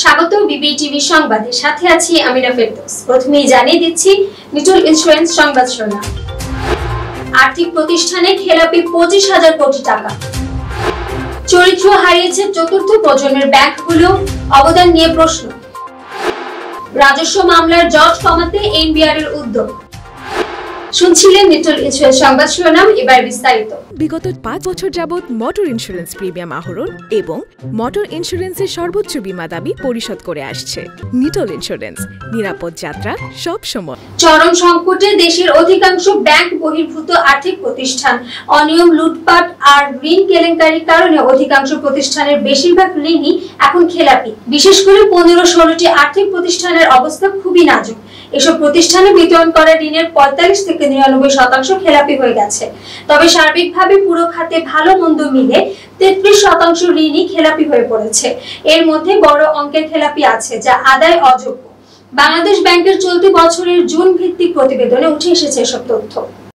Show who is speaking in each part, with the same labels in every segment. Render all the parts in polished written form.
Speaker 1: স্বাগত বিবিটিভি সংবাদে, সাথে আছি আমিনা ফেরদৌস। প্রথমেই জানিয়ে দিচ্ছি নিটল ইন্স্যুরেন্স সংবাদ শিরোনাম। আর্থিক প্রতিষ্ঠানে খেলাপি 25,000 কোটি টাকা। চরিত্র হারিয়েছে চতুর্থ প্রজন্মের ব্যাংকগুলো, অবদান নিয়ে প্রশ্ন। রাজস্ব মামলার জট কমাতে এনবিআর এর উদ্যোগ। শুনছিলেন নিটল ইন্স্যুরেন্স সংবাদ শিরোনাম, এবার বিস্তারিত।
Speaker 2: বিগত 5 বছর যাবৎ মোটর ইন্স্যুরেন্স প্রিমিয়াম আহরণ এবং মোটর ইন্স্যুরেন্সের সর্বোচ্চ বীমা দাবি পরিশোধ করে আসছে নিটল ইন্স্যুরেন্স। নিরাপদ যাত্রা সব সময়।
Speaker 1: চরম সংকটে দেশের অধিকাংশ ব্যাংক বহির্ভূত আর্থিক প্রতিষ্ঠান অনিয়ম, লুটপাট আর ঋণ কেলেঙ্কারির কারণে অধিকাংশ প্রতিষ্ঠানের বেশিরভাগ ঋণই এখন খেলাপি। বিশেষ করে 15-16টি আর্থিক প্রতিষ্ঠানের অবস্থা খুবই নাজুক। এসব প্রতিষ্ঠানে বিতরণ করা ঋণের 45 থেকে 99% খেলাপি হয়ে গেছে। তবে সার্বিকভাবে পুরো খাতে ভালো মন্দ মিলে 33% ঋণই খেলাপি হয়ে পড়েছে। এর মধ্যে বড় অঙ্কের খেলাপি আছে যা আদায় অযোগ্য। বাংলাদেশ ব্যাংকের চলতি বছরের জুন ভিত্তিক প্রতিবেদনে উঠে এসেছে এসব তথ্য।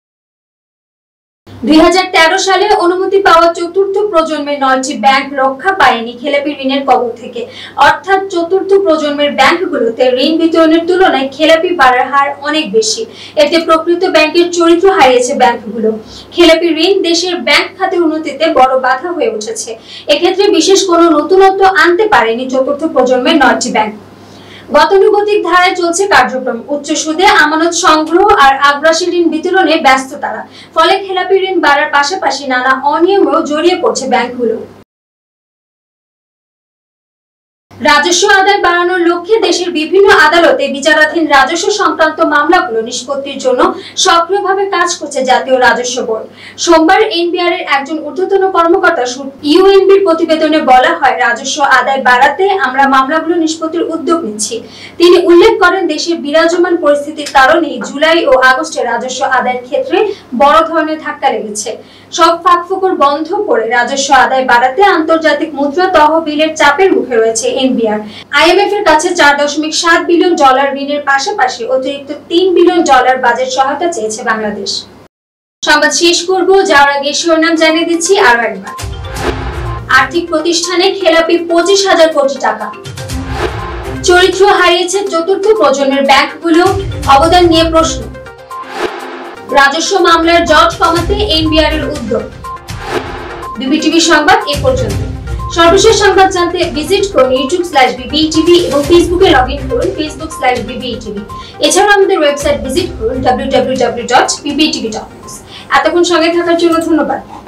Speaker 1: 2013 সালে অনুমতি পাওয়া চতুর্থ প্রজন্মের 9টি ব্যাংক রক্ষা পায়নি খেলাপি ঋণের কবল থেকে। অর্থাৎ চতুর্থ প্রজন্মের ব্যাংকগুলোতে ঋণ বিতরণের তুলনায় খেলাপি বাড়ার হার অনেক বেশি। এতে প্রকৃত ব্যাংকের চরিত্র হারিয়েছে ব্যাংকগুলো। খেলাপি ঋণ দেশের ব্যাংক খাতের উন্নতিতে বড় বাধা হয়ে উঠেছে। এক্ষেত্রে বিশেষ কোনো নতুনত্ব আনতে পারেনি চতুর্থ প্রজন্মের 9টি ব্যাংক। গতানুগতিক ধারায় চলছে কার্যক্রম। উচ্চ সুদে আমানত সংগ্রহ আর আগ্রাসী ঋণ বিতরণে ব্যস্ত তারা। ফলে খেলাপি ঋণ বাড়ার পাশাপাশি নানা অনিয়মেও জড়িয়ে পড়ছে ব্যাংকগুলো। রাজস্ব আদায় বাড়ানোর লক্ষ্যে দেশের বিভিন্ন আদালতে বিচারাধীন রাজস্ব সংক্রান্ত মামলাগুলো নিষ্পত্তির জন্য সক্রিয়ভাবে কাজ করছে জাতীয় রাজস্ব বোর্ড। সোমবার এনবিআর এর একজন ঊর্ধ্বতন কর্মকর্তা ইউএনবির প্রতিবেদনে বলা হয়, রাজস্ব আদায় বাড়াতে আমরা মামলাগুলো নিষ্পত্তির উদ্যোগ নিচ্ছি। তিনি উল্লেখ করেন, দেশের বিরাজমান পরিস্থিতির কারণেই জুলাই ও আগস্টে রাজস্ব আদায়ের ক্ষেত্রে বড় ধরনের ধাক্কা লেগেছে। সব ফাঁকফোকর বন্ধ করে রাজস্ব আদায় বাড়াতে আন্তর্জাতিক মুদ্রা তহবিলের চাপের মুখে রয়েছে এনবিআর। আইএমএফ এর কাছে $4.7 বিলিয়ন ঋণের পাশাপাশি অতিরিক্ত $3 বিলিয়ন বাজেট সহায়তা চেয়েছে বাংলাদেশ। সংবাদ শেষ করব, যাওয়ার আগে শিরোনাম জানিয়ে দিচ্ছি আরো একবার। আর্থিক প্রতিষ্ঠানে খেলাপি 25,000 কোটি টাকা। চরিত্র হারিয়েছে চতুর্থ প্রজন্মের ব্যাংকগুলো, অবদান নিয়ে প্রশ্ন। রাজস্ব মামলার জট কমাতে এনবিআর এর উদ্যোগ। বিবিটিভি সংবাদ এ পর্যন্ত। সর্বশেষ সংবাদ জানতে ভিজিট করুন youtube/bbtv এবং ফেসবুকে লগইন করুন facebook/bbtv। এছাড়াও আমাদের ওয়েবসাইট ভিজিট করুন www.bbtv.news। এতক্ষণ সঙ্গে থাকার জন্য ধন্যবাদ।